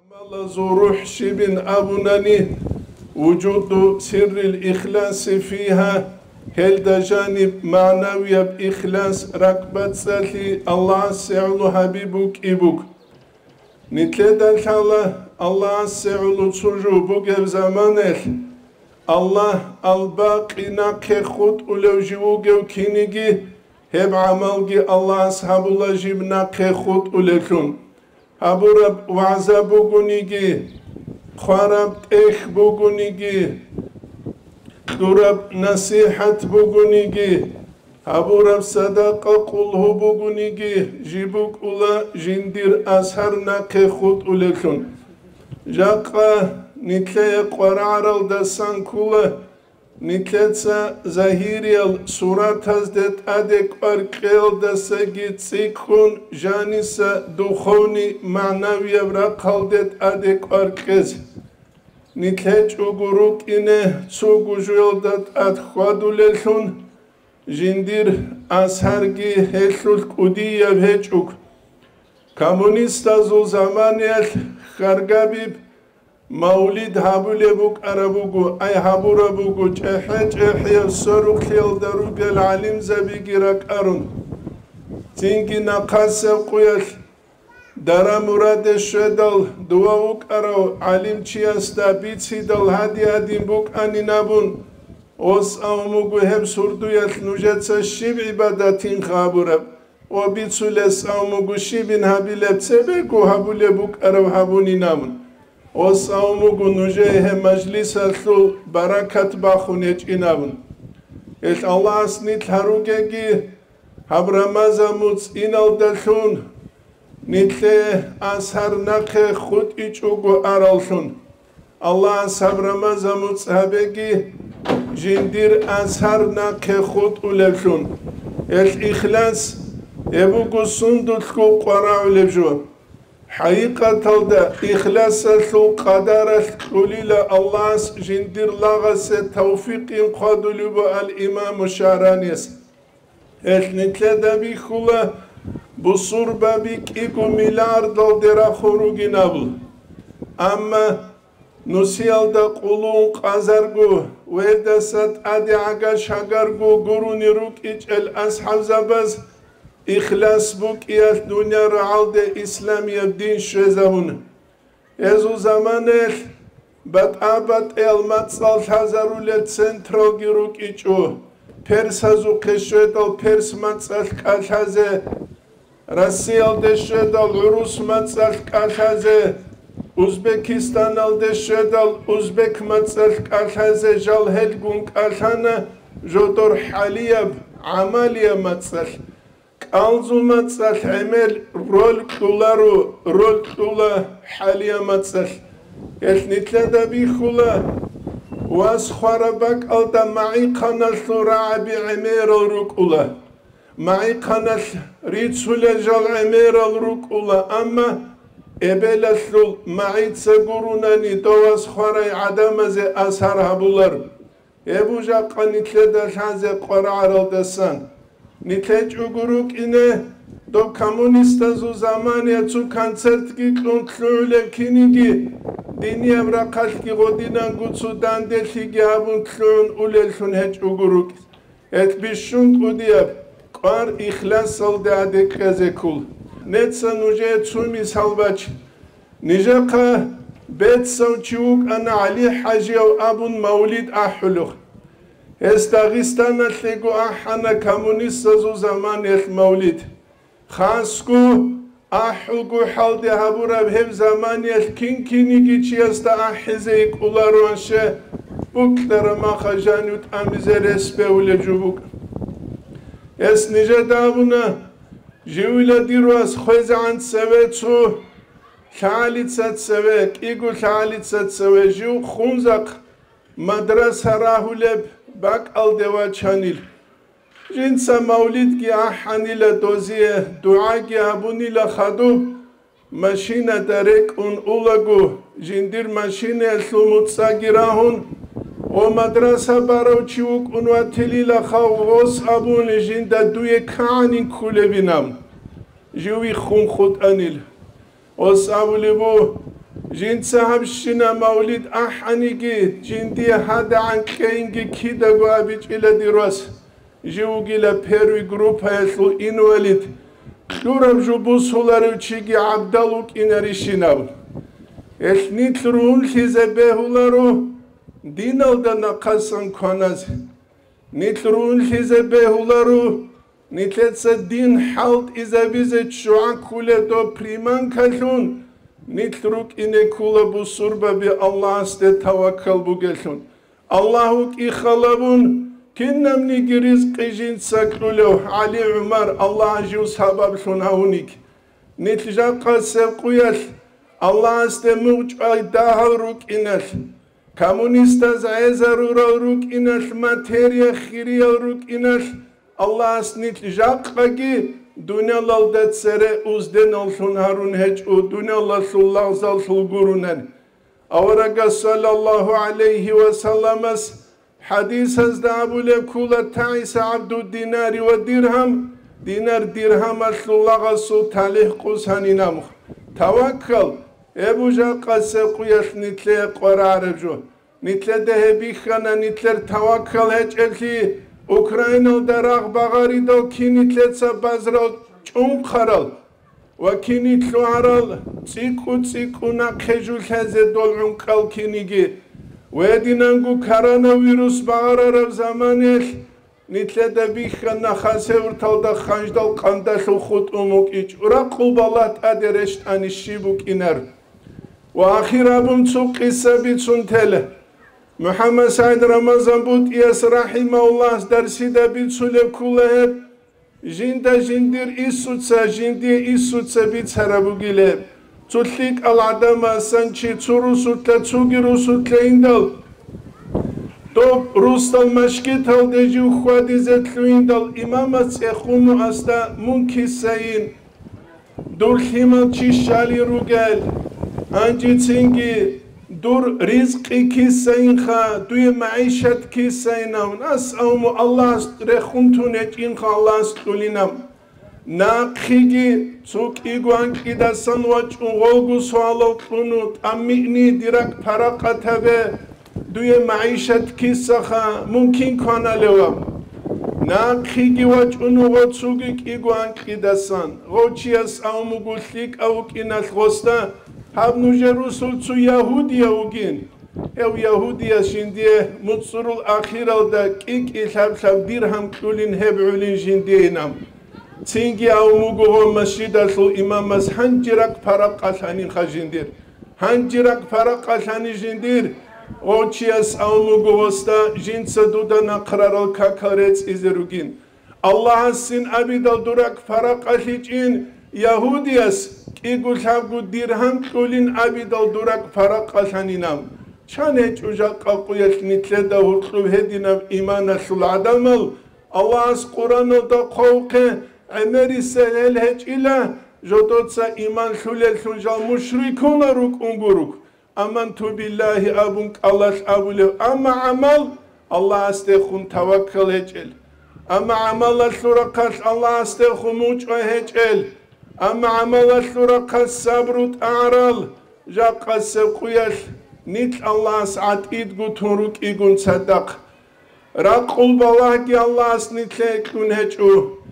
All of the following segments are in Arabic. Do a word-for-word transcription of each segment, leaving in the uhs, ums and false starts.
عمل زروح شبن أبناني وجود سر الإخلاص فيها هل دا جانب معنوي بإخلاص ركبت سالي الله سعلو حبيبك إبوك نتلد الحالة الله سعلو تسجو بوك بزمانه الله الباقي ناقي خود ولو جووك وكينيجي هب عملجي الله أصحاب الله جيب ناقي خود ولكن أبو رب وعزا بوغونيجي خراب إخ بوغونيجي دورب نصيحة بوغونيجي أبو رب صدقة قله بوغونيجي جيبوك أولا جندير أسهر ناقي خود ولكن جاقا نتلي قرارل دسان كولا نتلتسا زهيريل سورات هزدت أدك أرقيل دساقي تسيكون جانيسا دخوني معنوية برقالدت أدك أرقيز نتلج أغروك إنه تسوغو جويلدت أدخوادو للون جندير أسهرگي هلولك أدية بهجوك كامونيستا زو زمانيل خرگابيب مولد هابولي بوك أرابوغو أي هابورا بوغو جحي جحي السروخ يلدروغ العلم زبيغي رك أرون تنكي نقاس قويل دارا مراد الشدل دواوك أرو علم چياستا بيتسي دل هادي هادي بوك أني نابون اوس أوموغو هم سردو يل نجتسا شيب عباداتين خابورا وبيتسو لس أوموغو شيبين هابيلب سبكو هابولي بوك أرو هابوني نامون اوس أوموغو نجيه مجلس الثل بركات باخونيج إنابون إل الله أسنيت هاروغيجي هبرمازا موتس إنال دلثون نتلي أسهر نقه خود إيجوغو أرالثون الله أسهبرمازا موتس هبيجي جندير أسهر نقه خود أولفثون الإخلاص يبوغو سندلكو قراء لبجوه حقيقة الدا إخلاص الثو قدر القليل الله جندير لغس توفيق قادو لبو الإمام الشعرانيس النتلة بيخولا بصور بابيك إيكو مليار دل درا خروجي نابل أما نسيال دا قلون قازرگو ويدا سات أدي عقا شاقرگو قروني روك إيج الأصحاب زباز إخلاص بوك إيال دنيا رعال دا إسلامي الدين شوزهون إزو زمانه بات آبات إيال ماتسال حزارو لت سنترال گروك إيجو پرس هزو قشويدال پرس ماتسال كالحازه رسيال دشويدال عروس ماتسال كالحازه Uzbekistan alde şedal Uzbek matsal kalhaze jal helgun kalhana jodor haliyab amaliya matsal kalzu matsal emel rol kularu rol kula haliya matsal etnitle da bi khula was kharabak alda ma'i kanal thura bi emir rukula ma'i kanal ritsule jal emir rukula amma إبلثل معيد سجورونني دواس خراي عدم زي أسهر هبولر إبو جاقا نتلد الحازي قرع رالدسان نتلج أغروك إنه دو كمونيستا زو زمان يتسو كانسرت كي كلون تلوعلي كينيجي ديني أبراقال كي غودينا قدسو داندل كي هابون تلون أوليلشون هج أغروك اتبشون قدياب قار إخلاص صلد عدك غزيكول نتسا نجي تسومي سالباج نجاقا بيت سوچيوك أنا علي حاجي أو أبون مولد أحلوخ استغيستان تلقو أحانا كمونيستا زو زمان المولد خانسكو أحلقو حالدي هابورا بهم زمان الكين كينيكي چيستا أحزيك أولاروانشه بوكتر ما خجانيوت أمزر اسبه جوبوك اس نجا دابونا جويلا ديروس خوزعن سويتسو خالد سويك إيقو خالد سوي جو خونزق مدرسة راهولب باك الدوا چانيل جنسا مولد كي أحاني لدوزيه دعا كي أبوني لخدو ماشينة دارك ان أولاغو جندير ماشينة الثلمت ساقراهون ومدرسة باروچيوك انواتلي لخاو غوص أبون جندا دوية كانين كولي بنام جوي خون خود أنيل وصابو لبو جين صاحب شنا مولد أحنيجي جين دي هذا عن كينجي كيدا قابج إلى دراس جوجي لا بيروي جروب هيسلو إنوالد لورم جبوس هولارو تشيجي عبدالوك إناريشيناو إثنيت رون لزبه هولارو دينال دا نقصن كوناز نيت رون لزبه هولارو نيتلتس دين حالت إذا بيزت شوعان كولة دو بريمان كالون نيتلروك إني كولة بسربة بي الله است توكل بوغلون اللهوك إخلابون كنم نيجي رزق جين ساكلولو علي عمر الله جو سبب هونيك نيتلجا قاسب قويل الله است موج اي داهل روك إنال كامونيستاز عزارو روك إنال ماتيريا خيريا روك إنال الله است نيتلجا قاقي دنيا لالدت سره اوزدن الشون هارون هج او دنيا الله زال سلگورونن اورگا صلى الله عليه وسلم حديث هزد ابو لكولة تعيس عبد الدينار والدرهم دينار درهم الله غسو تاليه قوساني نامخ توكل ابو جا قاسب قويش نتلي قرار جو نتلي دهبي خانا نتلي توكل هج الكي اوكراينا دراغ باغاري دو كينيتلتسا بازرال چون خرال و كينيتلو عرال تيكو تيكو ناقجو الهزي دول عنقال كينيجي ويدينانگو كارانا ويروس باغارا زمانيش نتلا دبيخا نخاسي ورتال دا خانجدال قانداشو خود اموك ايج ورا قلبالات ادرشت اني شيبوك انر واخير ابن تسو قصة بيتسون تله محمد سعيد رمضان بود ياس رحمه الله درسي دا بيتسولي كله جندا جندير إسوتسا جندي إسوتسا بيتسارا بوغيله تطلق العدم سانشي تروسوتلا تسوغيروسوتلا إندل توب روستال مشكيتال دجيو خوادي زتلو إندل إمامات سيخونو أستا منكسين دور خيمال چيشالي روغال أنجي تنجي دور رزقي كيسين خا دوي معيشت كيسين ناس أومو الله رخونتون إن خا الله استولينام ناقخيجي سوك إيغوان كيدا سنواج غوغو سوالو قنوت أميني ديراك پراقا تبه دوي معيشت كيسا خا ممكن كانا لوام ناقخيجي واج انو غوتسوغيك إيغوان كيدا سن غوچياس أومو غوشليك أوك إنال غوستا هب نوجه رسول تو يهودية وگين او يهودية شندية متصر الأخيرة دا كيك إلحب شاب ديرهم كلين هبعولين شندية نام تنجي او مغوغو مسجد السو إمام مس هنجرق پرق قلحانين خجندير هنجرق پرق قلحاني جندير غوچياس او مغوغوستا جنسا دودا نقرار الكاكاريتس إزروگين الله السين أبيدال درق پرق قلحيجين يهودياس إيقول حبقو ديرهم كولين عبيدال دوراك فرق قلحانينام چان هيج اجاق قويت نتلده هرطلو هدينام إيمانا شل عدمال الله از قرآن دا قوقه عمري سهل هيج إلا جدوتسا إيمان شلل شنجال مشركون روك انگروك أمنتو بالله أبونك الله أبولي أما عمل الله استيخون توكل هيج إل أما عمل الشرقاش الله استيخون موجه هيج إل أما عمل الشرقة الصبرت أعرال جا قصب قياش نيت الله سعد إيدقو تنروك إيقون صدق راقل بلاهي الله سنتلك نهجو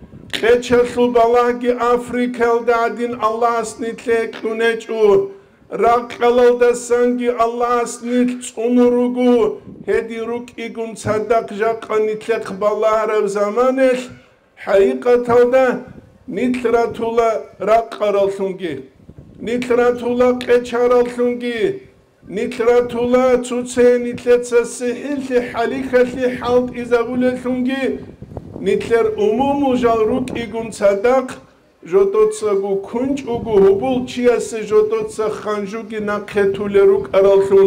خيشل بلاهي أفريكا الدعدين الله سنتلك نهجو راقل الدسانجي الله سنت تنروغو هدي روك إيقون صدق جا قنتلك بلاه رب زمانش حقيقة هذا نيتراتولا راقارالسونجي نيتراتولا قيشارالسونجي نيتراتولا تسوتسي نيتلتسا سهل حاليخة حالت إزابولالسونجي نيتلر أمومو جالروك إيقون صدق جوتوتسا غو كنج وغو هبول چياس جوتوتسا خانجوغي ناقيتولروك أرالسون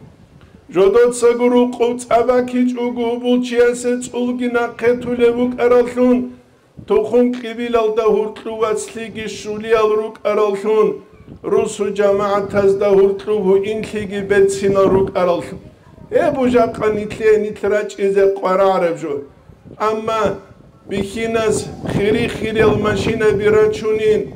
جوتوتسا غو روقوت أباكيج وغو هبول چياس تولغي ناقيتولروك أرالسون توخون قبيل دا هرطلو واتسليگي شولي الروك أرالشون روسو جماعة تزدا هرطلو إنتليگي بيتسينا روك أرالشون ابو جاقا نتلي نتراج إزي قرار جو أما بخيناز خيري خيري الماشينة براچونين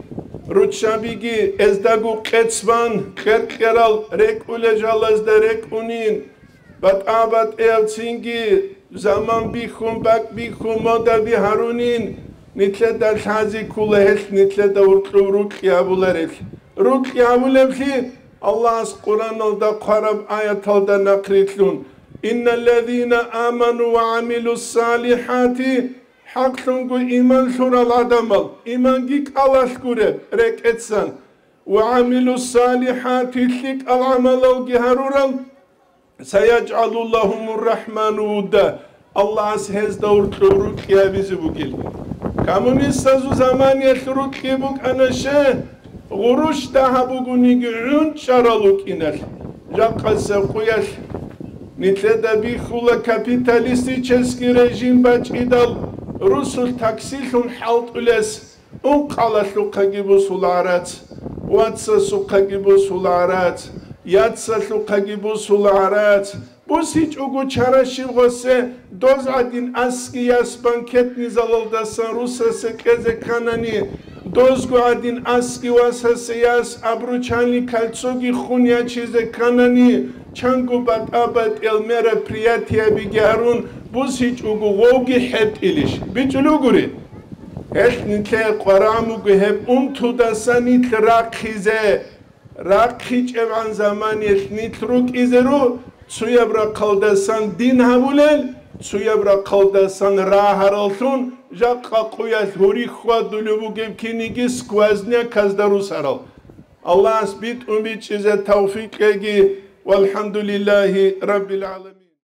Rutşabigi ezdagu qetsvan qerqeral rekulejalaz da rekunin bat abat eltsingi zaman bihum bak bihum moda biharunin nitle da hazi kulehel nitle da uruk yabularel ruk yabulevli Allah Kur'an'da qarab ayatalda nakritlun innellezina amanu ve amilus salihati Haklungu iman sural adamal, iman gik alas kure rek etsan, ve amilus salihati lik al amalal giharural, sayac'alullahumur rahmanu da. Allah hez davurt uruk ya bizi bugil. Kamunist sazu zamaniyet uruk bug anaşe, guruş daha buguni gü'ün şaraluk iner. Jakkasa kuyaş, nitle da bir hula kapitalisti çeski rejim baç idal, Rusul taksilun halt üles, un qala suqa gibi sularat, watsa suqa gibi sularat, yatsa suqa gibi sularat. Bu hiç ugu çaraşiv gose, doz adin aski yas banket nizaloldasan Rusası keze kanani, dozgu adin aski vasası yas abruçanli kaltsogi xunya çize kanani, çangu bat abat elmera priyatiya bigarun, bu hiç ugu vogi hep iliş. Bütülü guri. Hep nitle qaramugu hep untudasan nit rakhize. Rakhiç evan zamaniyet nitruk izeru. Suyabra kaldasan din havulel. Suyabra kaldasan rahar olsun. Jakka kuyas huri khwa dulubu gevkini skvaznya kazdaru saral. Allah asbit umit çize tevfik egi. Velhamdülillahi Rabbil alemin.